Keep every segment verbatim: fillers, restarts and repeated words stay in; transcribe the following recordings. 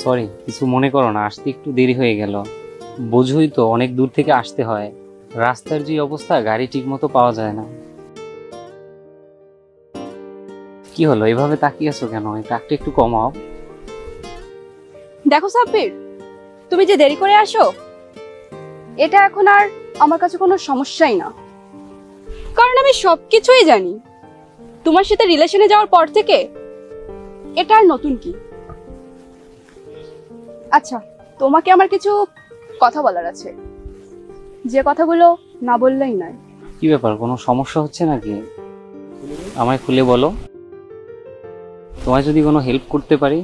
Sorry, কিছু মনে করো না, আসতে একটু দেরি হয়ে গেল। বোঝোই তো অনেক দূর থেকে আসতে হয়, রাস্তার যে অবস্থা গাড়ি ঠিক মতো পাওয়া যায় না। কি হলো, এভাবে তাকিয়ে আছো কেন? টাকটা একটু কমাও। দেখো সাব্বির, তুমি যে দেরি করে আসো এটা এখন আর আমার কাছে কোনো সমস্যাই না, কারণ আমি সবকিছুই জানি। তোমার সাথে রিলেশনে যাওয়ার পর থেকে এটা আর নতুন কি। আচ্ছা, তোমাকে আমার কিছু কথা বলার আছে, যে কথাগুলো না বললেই নয়। কি ব্যাপার, কোনো সমস্যা হচ্ছে নাকি? আমায় খুলে বলো, তোমায় যদি কোনো হেল্প করতে পারি।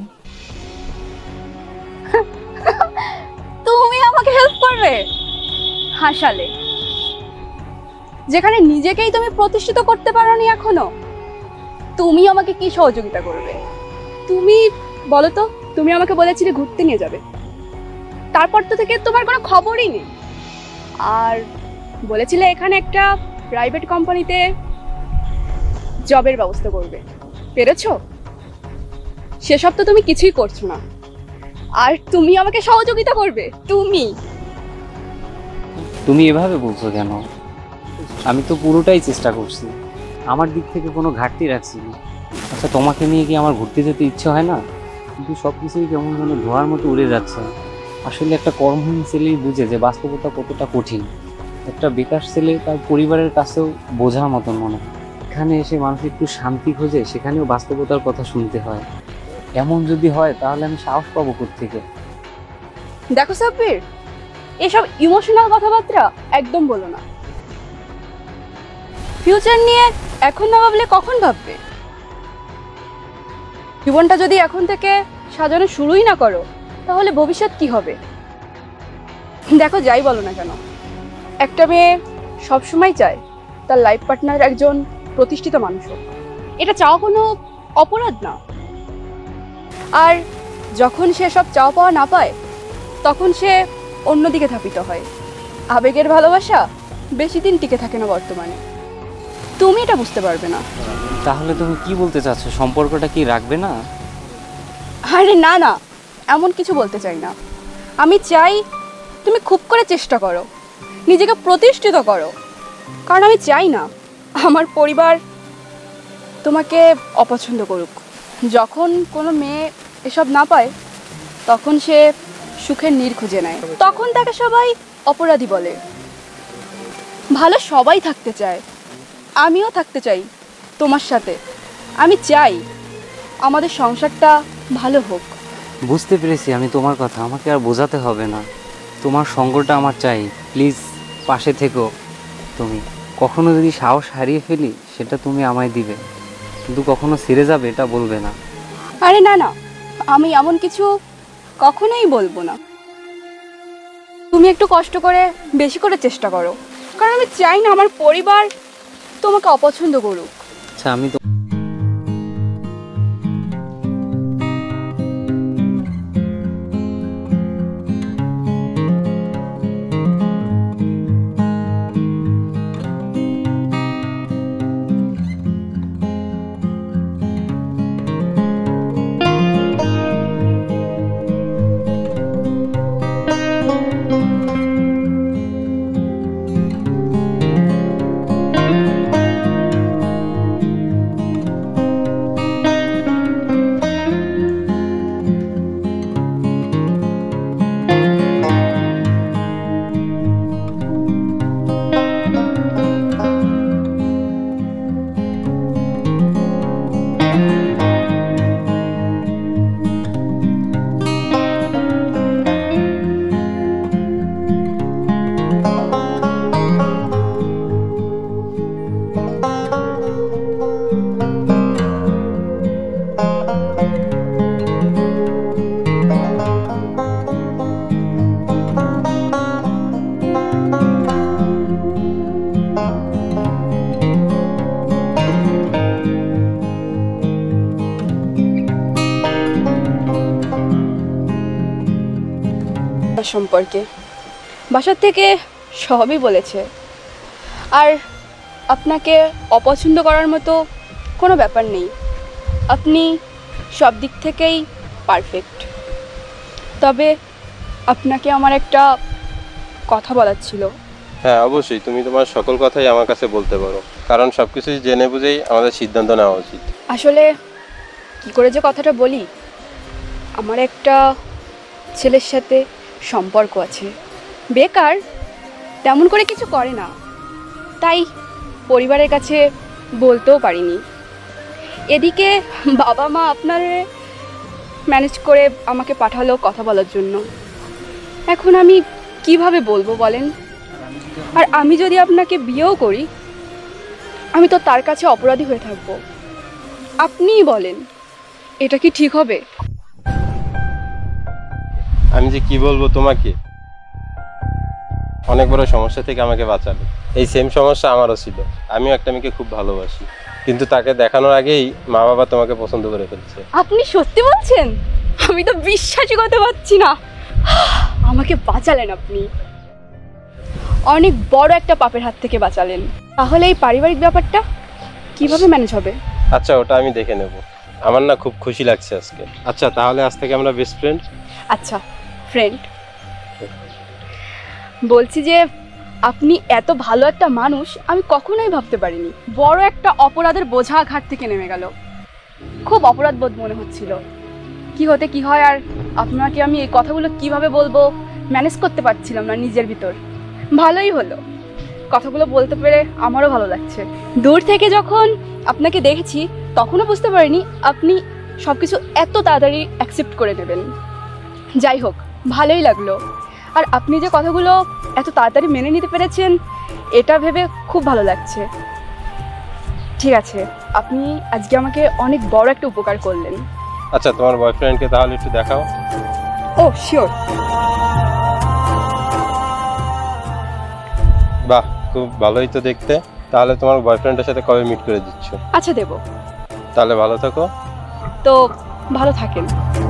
তুমি আমাকে হেল্প করবে? হাসালে, যেখানে নিজেকেই তুমি প্রতিষ্ঠিত করতে পারোনি এখনো, তুমি আমাকে কি সহযোগিতা করবে? তুমি বলো তো, তুমি আমাকে বলেছিলে ঘুরতে নিয়ে যাবে, তারপর তো থেকে তোমার কোনো খবরই নেই। আর বলেছিলে এখানে একটা প্রাইভেট কোম্পানিতে জবের ব্যবস্থা করবে, পেরেছো? সেসব তো তুমি কিছুই করছো না, আর তুমি আমাকে সহযোগিতা করবে? তুমি তুমি এভাবে বলছো কেন? আমি তো পুরোটাই চেষ্টা করছি, আমার দিক থেকে কোনো ঘাটতি রাখছি না। আচ্ছা, তোমাকে নিয়ে কি আমার ঘুরতে যেতে ইচ্ছে হয় না? কিন্তু সব কিছুই কেমন যেন ধোঁয়ার মতো উড়ে যাচ্ছে। আসলে একটা কর্মহীন ছেলেই বুঝে যে বাস্তবতা কতটা কঠিন। একটা বেকার ছেলে তার পরিবারের কাছেও বোঝার মতন মনে হয়। এখানে এসে মানুষ একটু শান্তি খোঁজে, সেখানেও বাস্তবতার কথা শুনতে হয়। এমন যদি হয় তাহলে আমি সাহস পাবো কোত্থেকে? দেখো সাব্বির, এসব ইমোশনাল কথাবার্তা একদম বলো না। ফিউচার নিয়ে এখন না ভাবলে কখন ভাববে? জীবনটা যদি এখন থেকে সাজানো শুরুই না করো, তাহলে ভবিষ্যৎ কি হবে? দেখো, যাই বলো না কেন, একটা মেয়ে সবসময় চায় তার লাইফ পার্টনার একজন প্রতিষ্ঠিত মানুষ হোক। এটা চাওয়া কোনো অপরাধ না। আর যখন সে সব চাওয়া পাওয়া না পায়, তখন সে অন্যদিকে ধাপিত হয়। আবেগের ভালোবাসা বেশি দিন টিকে থাকে না বর্তমানে, তুমি এটা বুঝতে পারবে না। তাহলে তুমি কি বলতে চাচ্ছ, সম্পর্কটা কি রাখবে না? আরে না না, এমন কিছু বলতে চাই না। আমি চাই তুমি খুব করে চেষ্টা করো, নিজেকে প্রতিষ্ঠিত করো, কারণ আমি চাই না আমার পরিবার তোমাকে অপছন্দ করুক। যখন কোনো মেয়ে এসব না পায়, তখন সে সুখের নীড় খুঁজে নেয়, তখন তাকে সবাই অপরাধী বলে। ভালো সবাই থাকতে চায়, আমিও থাকতে চাই তোমার সাথে। আমি চাই আমাদের সংসারটা ভালো হোক। বুঝতে পেরেছি আমি তোমার কথা, আমাকে আর বোঝাতে হবে না। তোমার সঙ্গটা আমার চাই, প্লিজ পাশে থেকো। তুমি কখনো যদি সাহস হারিয়ে ফেলি, সেটা তুমি আমায় দিবে, কিন্তু কখনো ছেড়ে যাবে এটা বলবে না। আরে না না, আমি এমন কিছু কখনোই বলবো না। তুমি একটু কষ্ট করে বেশি করে চেষ্টা করো, কারণ আমি চাই না আমার পরিবার তোমাকে অপছন্দ করুক। আচ্ছা, আমি তো সম্পর্কে বাসার থেকে সবই বলেছে, আর আপনাকে অপছন্দ করার মতো কোনো ব্যাপার নেই। আপনি সব দিক থেকেই পারফেক্ট। তবে আপনাকে আমার একটা কথা বলার ছিল। হ্যাঁ অবশ্যই, তুমি তোমার সকল কথাই আমার কাছে বলতে পারো, কারণ সব কিছুই জেনে বুঝেই আমাদের সিদ্ধান্ত নেওয়া উচিত। আসলে কি করে যে কথাটা বলি, আমার একটা ছেলের সাথে সম্পর্ক আছে, বেকার, তেমন করে কিছু করে না, তাই পরিবারের কাছে বলতেও পারিনি। এদিকে বাবা মা আপনার ম্যানেজ করে আমাকে পাঠালো কথা বলার জন্য। এখন আমি কিভাবে বলবো বলেন? আর আমি যদি আপনাকে বিয়েও করি, আমি তো তার কাছে অপরাধী হয়ে থাকবো। আপনিই বলেন, এটা কি ঠিক হবে? আমি যে কি বলবো তোমাকে, অনেক বড় সমস্যা থেকে আমাকে বাঁচাবে। এই সেম সমস্যা আমারও ছিল, আমিও একটা মেয়েকে খুব ভালোবাসি, কিন্তু তাকে দেখানোর আগেই মা বাবা তোমাকে পছন্দ করে ফেলছে। আপনি সত্যি বলছেন? আমি তো বিশ্বাসই করতে পারছি না। আমাকে বাঁচালেন আপনি, অনেক বড় একটা পাপের হাত থেকে বাঁচালেন। তাহলে এই পারিবারিক ব্যাপারটা কিভাবে ম্যানেজ হবে? আচ্ছা ওটা আমি দেখে নেব, আমার না খুব খুশি লাগছে আজকে। আচ্ছা তাহলে আজ থেকে আমরা বেস্ট ফ্রেন্ড। আচ্ছা ফ্রেন্ড। বলছি যে আপনি এত ভালো একটা মানুষ আমি কখনোই ভাবতে পারিনি। বড় একটা অপরাধের বোঝা ঘাট থেকে নেমে গেল। খুব অপরাধ বোধ মনে হচ্ছিল, কি হতে কি হয়। আর আপনাকে আমি এই কথাগুলো কিভাবে বলবো ম্যানেজ করতে পারছিলাম না নিজের ভিতর। ভালোই হলো, কথাগুলো বলতে পেরে আমারও ভালো লাগছে। দূর থেকে যখন আপনাকে দেখেছি তখনও বুঝতে পারিনি আপনি সব কিছু এত তাড়াতাড়ি অ্যাকসেপ্ট করে নেবেন। যাই হোক, ভালোই লাগলো। আর আপনি যে কথাগুলো এত তাড়াতাড়ি মেনে নিতে পেরেছেন, এটা ভেবে খুব ভালো লাগছে। ঠিক আছে, আপনি আজকে আমাকে অনেক বড় একটা উপকার করলেন। আচ্ছা তোমার বয়ফ্রেন্ডকে তাহলে একটু দেখাও। ও শিওর। বাহ, খুব ভালোই তো দেখতে। তাহলে তোমার বয়ফ্রেন্ডের সাথে কবে মিট করে দিচ্ছ? আচ্ছা দেব। তাহলে ভালো থাকো। তো ভালো থাকেন।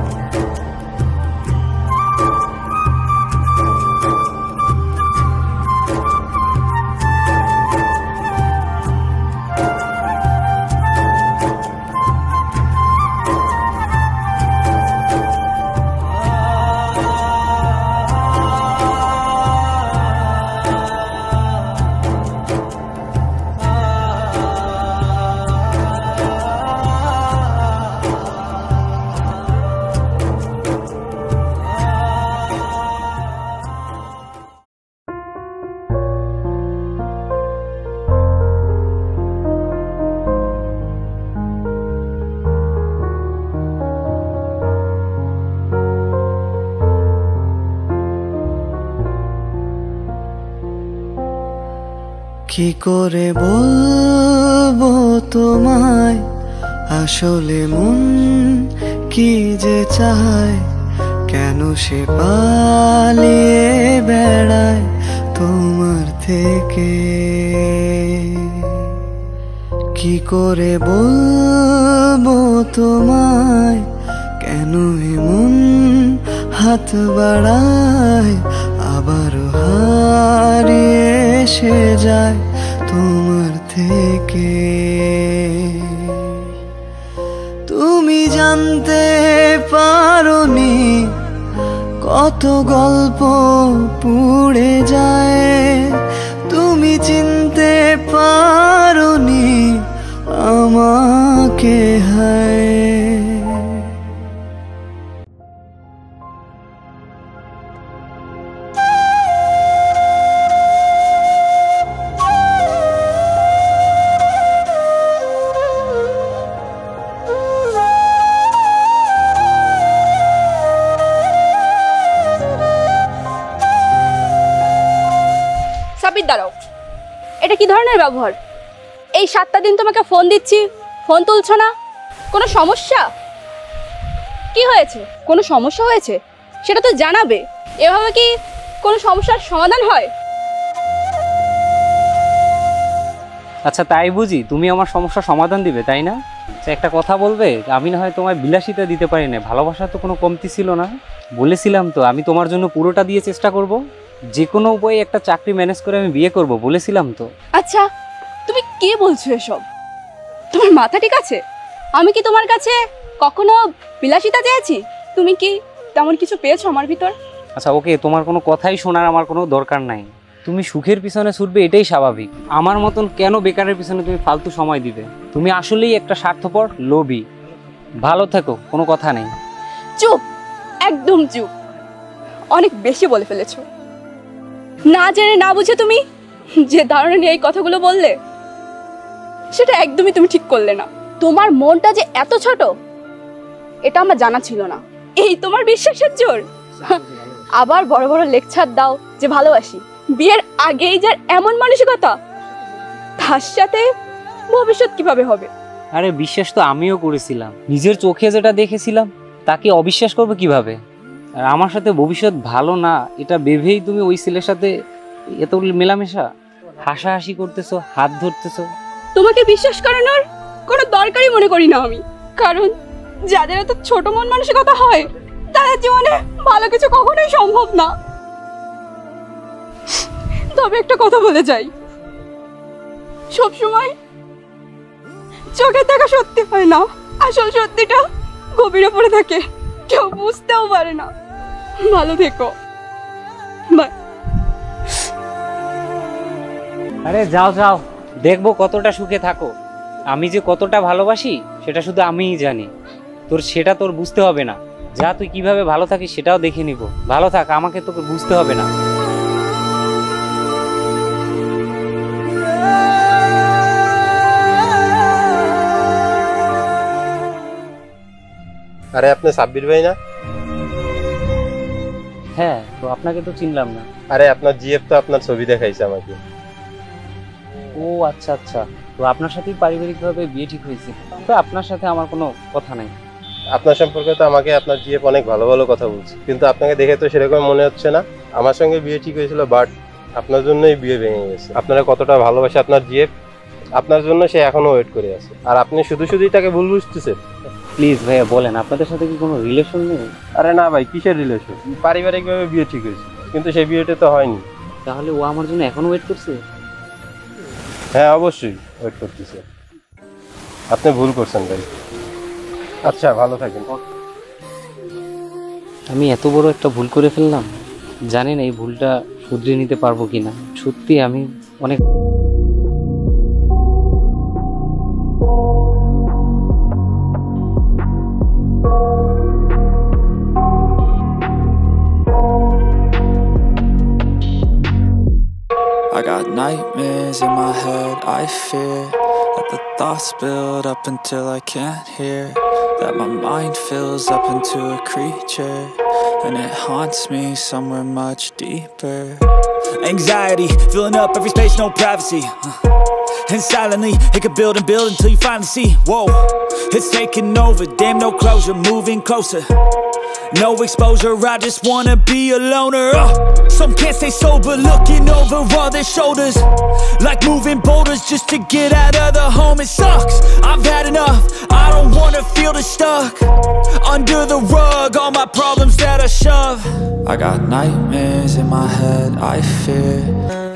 কি করে বলবো তোমায়, আসলে মন কি যে চায়, কেন সে পালিয়ে বেড়ায় তোমার থেকে। কি করে বলবো তোমায়, কেন এমন হাত বাড়ায়, আবার হারিয়ে এসে যায় তোমার থেকে। তুমি জানতে পারোনি কত গল্প পুড়ে যায়, তুমি চিনতে পারোনি আমাকে। হায় দাঁড়াও, এটা কি ধরনের ব্যবহার? এই সাতটা দিন তোমাকে ফোন দিচ্ছি, ফোন তুলছো না। কোনো সমস্যা? কি হয়েছে? কোনো সমস্যা হয়েছে সেটা তো জানাবে। এভাবে কি কোনো সমস্যার সমাধান হয়? আচ্ছা তাই বুঝি তুমি আমার সমস্যার সমাধান দিবে, তাই না? আচ্ছা একটা কথা বলবে, আমি না হয় তোমায় বিলাসিতা দিতে পারি না, ভালোবাসা তো কোনো কমতি ছিল না। বলেছিলাম তো আমি তোমার জন্য পুরোটা দিয়ে চেষ্টা করব, যে কোনো উপায়ে একটা চাকরি ম্যানেজ করে আমি বিয়ে করব, বলেছিলাম তো। আচ্ছা তুমি কি বলছো এসব? তোমার মাথা ঠিক আছে? আমি কি তোমার কাছে কখনো বিলাসিতা চেয়েছি? তুমি কি তেমন কিছু পেয়েছো আমার ভিতর? আচ্ছা ওকে, তোমার কোনো কথাই শোনার আমার কোনো দরকার নাই। তুমি সুখের পিছনে ছুটবে এটাই স্বাভাবিক। আমার মতন কেন বেকারের পিছনে তুমি ফালতু সময় দিবে? তুমি আসলেই একটা স্বার্থপর লোভী। ভালো থেকো, কোনো কথা নেই। চুপ, একদম চুপ। অনেক বেশি বলে ফেলেছো। না জেনে না বুঝে তুমি যে ধারণা নিয়ে এই কথাগুলো বললে, সেটা একদমই তুমি ঠিক করলে না। তোমার মনটা যে এত ছোট এটা আমার জানা ছিল না। এই তোমার বিশ্বাসের জোর। আবার বড় বড় লেকচার দাও যে ভালোবাসি। বিয়ের আগেই যার এমন মানসিকতা, তার সাথে ভবিষ্যৎ কিভাবে হবে? আরে বিশ্বাস তো আমিও করেছিলাম, নিজের চোখে যেটা দেখেছিলাম তাকে অবিশ্বাস করবে কিভাবে? আর আমার সাথে ভবিষ্যৎ ভালো না এটা ভেবেই তুমি ওই ছেলের সাথে এত মেলামেশা, হাসাহাসি করতেছো, হাত ধরতেছো। তোমাকে বিশ্বাস করানোর কোনো দরকারই মনে করি না আমি। কারণ যাদের এত ছোট মন মানসিকতা হয় তাদের জীবনে ভালো কিছু কখনোই সম্ভব না। তবে একটা কথা বলে যাই, সবসময় চোখে দেখা সত্যি হয় না, আসল সত্যিটা গভীরে পড়ে থাকে, কেউ বুঝতেও পারে না। ভালো থেকো, বাই। আরে যাও যাও, দেখবো কতটা সুখে থাকো। আমি যে কতটা ভালোবাসি সেটা শুধু আমিই জানি, তোর সেটা তোর বুঝতে হবে না। যা, তুই কিভাবে ভালো থাকিস সেটাও দেখে নিব। ভালো থাক, আমাকে তোকে বুঝতে হবে না। আরে আপনি সাব্বির ভাই না? হ্যাঁ, তো আপনাকে তো চিনলাম না। আরে আপনার জিএফ তো আপনার ছবি দেখাইছে আমাকে। ও আচ্ছা আচ্ছা, তো আপনার সাথেই পারিবারিকভাবে বিয়ে ঠিক হয়েছে। তো আপনার সাথে আমার কোনো কথা নাই। আপনার সম্পর্কে তো আমাকে আপনার জিএফ অনেক ভালো ভালো কথা বলছে, কিন্তু আপনাকে দেখে তো সেরকম মনে হচ্ছে না। আমার সঙ্গে বিয়ে ঠিক হয়েছিল, বাট আপনার জন্যই বিয়ে ভেঙে গেছে। আপনারা কতটা ভালোবাসে আপনার জিএফ, আপনার জন্য সে এখনো ওয়েট করে আছে, আর আপনি শুধু শুধুই তাকে ভুল বুঝতেছেন। প্লিজ ভাইয়া বলেন, আপনাদের সাথে কি কোনো রিলেশন নেই? আরে না ভাই, কিসের রিলেশন? পারিবারিকভাবে বিয়ে ঠিক হয়েছে, কিন্তু সেই বিয়েটা তো হয়নি। তাহলে ও আমার জন্য এখনো ওয়েট করছে? হ্যাঁ অবশ্যই ওয়েট করতেছে। আপনি ভুল করছেন ভাই। আচ্ছা ভালো থাকেন। আমি এত বড় একটা ভুল করে ফেললাম, জানেন এই ভুলটা শুধরে নিতে পারবো কিনা। সত্যি আমি অনেক I got nightmares in my head, I fear that the thoughts build up until I can't hear, that my mind fills up into a creature, and it haunts me somewhere much deeper. Anxiety, filling up every space, no privacy, uh, and silently, it could build and build until you finally see, whoa, it's taking over, damn no closure, moving closer. No exposure, I just wanna be a loner. uh, Some can't stay sober, looking over all their shoulders, like moving boulders just to get out of the home. It sucks, I've had enough, I don't wanna feel the stuck under the rug, all my problems that I shove. I got nightmares in my head, I fear